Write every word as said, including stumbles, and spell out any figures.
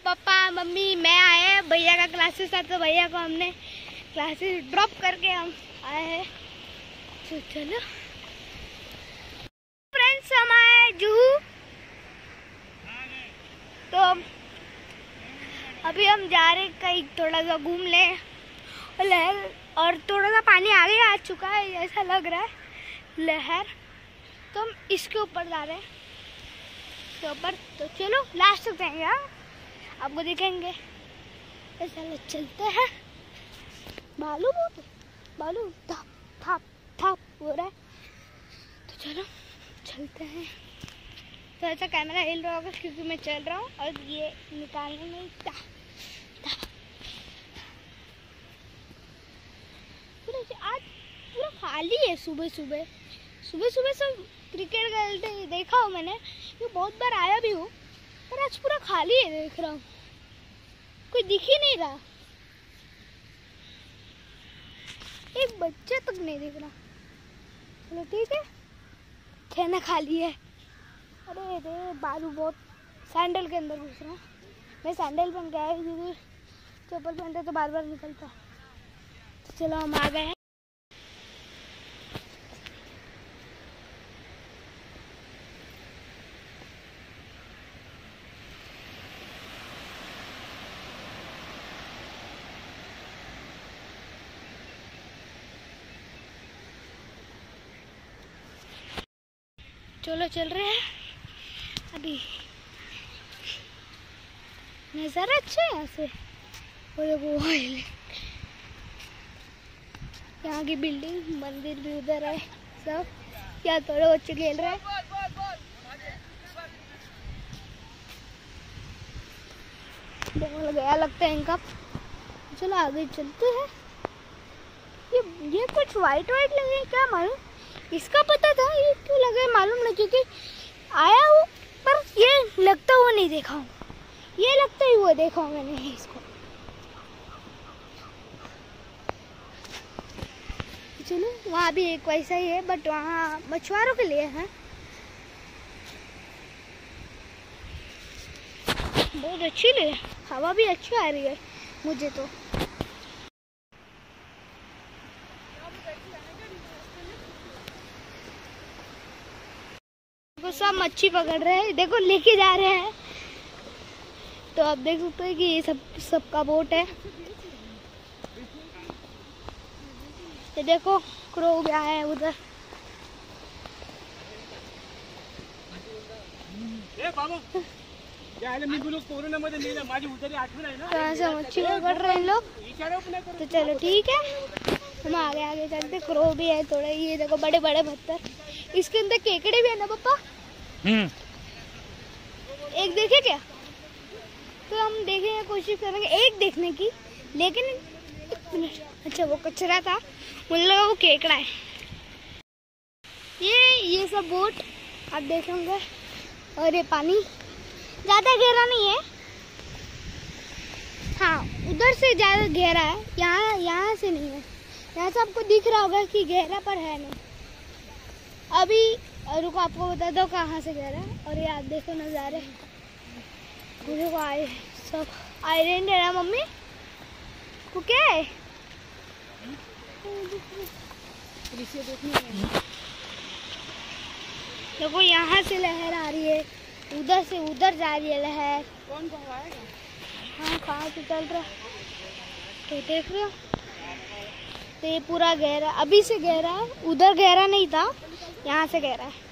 Papa mummy मैं आए, भैया का क्लासेस था तो भैया को हमने क्लासेस ड्रॉप करके हम आए हैं। तो चलो फ्रेंड्स, हम आए जुहू। तो अभी हम जा रहे कहीं थोड़ा सा घूम ले लहर, और थोड़ा सा पानी आगे आ चुका है ऐसा लग रहा है लहर। तो हम इसके ऊपर जा रहे हैं, इसके ऊपर। तो चलो लास्ट तक जाएंगे, हाँ आपको दिखेंगे। तो चलो चलते हैं। बालू बालू थप थप थप हो रहा है, तो चलो चलते हैं। तो ऐसा कैमरा हिल रहा होगा क्योंकि मैं चल रहा हूँ और ये निकालने में ता, ता। पूरा आज पूरा खाली है। सुबह सुबह सुबह सुबह सब क्रिकेट खेलते देखा हो मैंने, ये बहुत बार आया भी हूँ, पर आज पूरा खाली है। देख रहा हूँ कोई दिख ही नहीं रहा, एक बच्चे तक नहीं दिख रहा। चलो ठीक है, खेना खाली है। अरे रे बालू बहुत, सैंडल के अंदर घुस रहा है। मैं सैंडल पहन के आया क्योंकि चप्पल पहनते तो बार बार निकलता। तो चलो हम आ गए हैं। चलो चल रहे हैं अभी। नज़ारा अच्छा है यहाँ से। वो देखो यहाँ की बिल्डिंग, मंदिर भी उधर है सब। क्या थोड़े बच्चे खेल रहे हैं। बॉल गया लगता है इनका। चलो आगे चलते हैं। ये ये कुछ वाइट वाइट लगे, क्या मालूम, इसका पता था, ये क्यों लगा मालूम नहीं, क्योंकि आया हूँ पर ये लगता हुआ नहीं देखा हूँ। ये लगता ही हुआ देखा हूँ मैंने इसको। चलो वहाँ भी एक वैसा ही है, बट वहाँ मछुआरों के लिए है। बहुत अच्छी ले, हवा भी अच्छी आ रही है मुझे तो। सब मच्छी पकड़ रहे हैं, देखो लेके जा रहे हैं। तो आप देख सकते हैं कि ये सब सबका बोट है। ये देखो क्रो भी आया है उधर। कहाँ से मच्छी पकड़ रहे हैं लोग। तो चलो ठीक है, हम आगे आगे चलते। क्रो भी है थोड़े, ये देखो बड़े बड़े पत्थर, इसके अंदर केकड़े भी है ना पापा। हम्म एक देखे क्या? तो हम देखेंगे, कोशिश करेंगे एक देखने की, लेकिन एक मिनट। अच्छा वो कचरा था, मुझे लगा वो केकड़ा है। ये ये सब बोट आप देखेंगे। और ये पानी ज़्यादा गहरा नहीं है, हाँ उधर से ज़्यादा गहरा है, यहाँ यहाँ से नहीं है। यहाँ से आपको दिख रहा होगा कि गहरा पर है नहीं। अभी रुको आपको बता दो कहाँ से गहरा है। और ये आप देखो नज़ारे, मुझे को आए सब आयरन है ना मम्मी को क्या है। देखो यहाँ से लहर आ रही है, उधर से उधर जा रही है लहर। कौन आएगा? हाँ कहाँ से चल रहा है तो देख रहे हो। तो ये पूरा गहरा, अभी से गहरा है, उधर गहरा नहीं था, यहाँ से गहरा है।